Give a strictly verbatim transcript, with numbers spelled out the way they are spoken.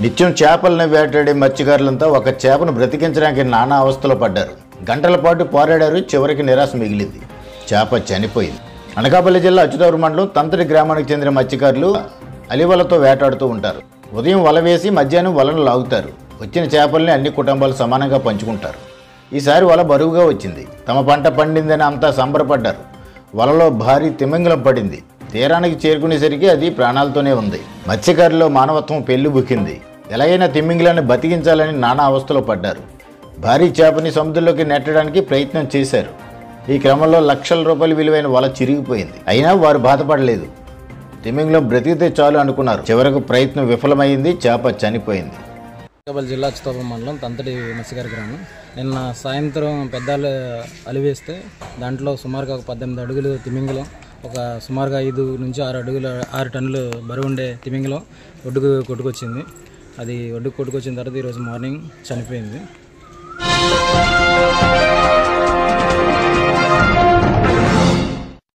నిత్యం చేపలను వేటాడే మత్స్యకారులంతా ఒక చేపను బ్రతికించడానికి నానా అవస్థలో పడ్డారు. గంటల పాటు పోరాడారు. చివరికి నిరాశ మిగిలింది. చేప చనిపోయింది. అనకాపల్లి జిల్లా అచ్యుతాపురం మండలం తంతడి గ్రామానికి చెందిన మత్స్యకారులు అలివలతో వేటాడుతూ ఉంటారు. ఉదయం వల వేసి మధ్యాహ్నం వలను లాగుతారు. వచ్చిన చేపల్ని అన్ని కుటుంబాలు సమానంగా పంచుకుంటారు. ఈసారి వల బరువుగా వచ్చింది. తమ పంట పండిందని అంతా సంబరపడ్డారు. వలలో భారీ తిమింగలం పడింది. తీరానికి చేరుకునేసరికి అది ప్రాణాలతోనే ఉంది. మత్స్యకారులో మానవత్వం పెళ్లి బుక్కింది. ఎలాగైనా తిమింగలాన్ని బతికించాలని నానా అవస్థలో పడ్డారు. భారీ చేపని సముద్రంలోకి నెట్టడానికి ప్రయత్నం చేశారు. ఈ క్రమంలో లక్షల రూపాయల విలువైన వల చిరిగిపోయింది. అయినా వారు బాధపడలేదు. తిమింగలం బ్రతికితే చాలు అనుకున్నారు. చివరకు ప్రయత్నం విఫలమైంది. చేప చనిపోయింది. అనకాపల్లి జిల్లా అచ్యుతాపురం మండలం తంతడి మత్స్యకార గ్రామం. నిన్న సాయంత్రం పెద్దాలు అలివేస్తే దాంట్లో సుమారుగా ఒక పద్దెనిమిది అడుగులు తిమింగలం, ఒక సుమారుగా ఐదు నుంచి ఆరు అడుగుల ఆరు టన్నులు బరువు ఉండే తిమింగలం ఒడ్డుకు కొట్టుకొచ్చింది. అది ఒడ్డుకు కొట్టుకొచ్చిన తర్వాత ఈరోజు మార్నింగ్ చనిపోయింది.